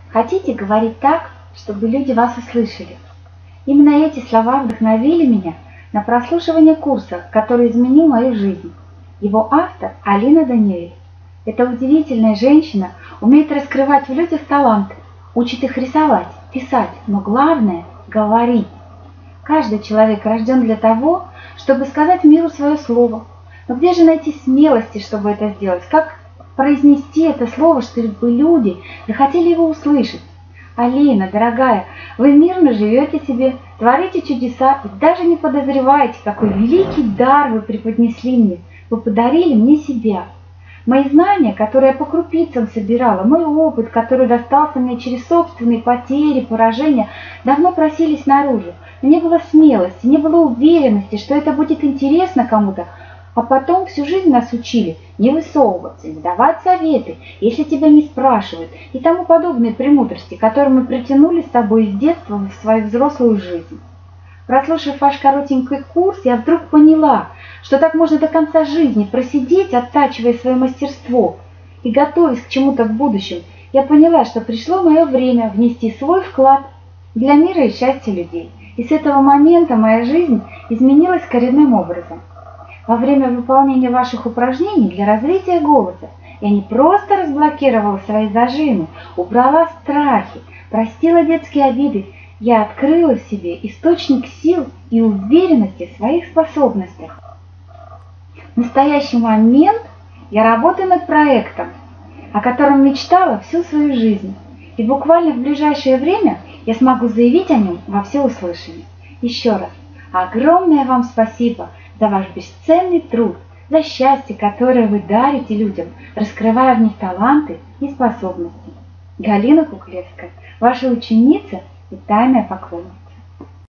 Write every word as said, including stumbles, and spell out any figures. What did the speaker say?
Хотите говорить так, чтобы люди вас услышали? Именно эти слова вдохновили меня на прослушивание курса, который изменил мою жизнь. Его автор – Алина Даниэль. Эта удивительная женщина умеет раскрывать в людях таланты, учит их рисовать, писать, но главное – говорить. Каждый человек рожден для того, чтобы сказать миру свое слово. Но где же найти смелости, чтобы это сделать? Как произнести это слово, чтобы люди захотели его услышать? Алина, дорогая, вы мирно живете себе, творите чудеса и даже не подозреваете, какой великий дар вы преподнесли мне. Вы подарили мне себя. Мои знания, которые я по крупицам собирала, мой опыт, который достался мне через собственные потери, поражения, давно просились наружу. Но не было смелости, не было уверенности, что это будет интересно кому-то. А потом всю жизнь нас учили не высовываться, не давать советы, если тебя не спрашивают, и тому подобные премудрости, которые мы притянули с собой из детства в свою взрослую жизнь. Прослушав ваш коротенький курс, я вдруг поняла, что так можно до конца жизни просидеть, оттачивая свое мастерство и готовясь к чему-то в будущем. Я поняла, что пришло мое время внести свой вклад для мира и счастья людей. И с этого момента моя жизнь изменилась коренным образом. Во время выполнения ваших упражнений для развития голоса я не просто разблокировала свои зажимы, убрала страхи, простила детские обиды, я открыла в себе источник сил и уверенности в своих способностях. В настоящий момент я работаю над проектом, о котором мечтала всю свою жизнь, и буквально в ближайшее время я смогу заявить о нем во всеуслышание. Еще раз огромное вам спасибо за ваш бесценный труд, за счастье, которое вы дарите людям, раскрывая в них таланты и способности. Галина Куклевская, ваша ученица и тайная поклонница.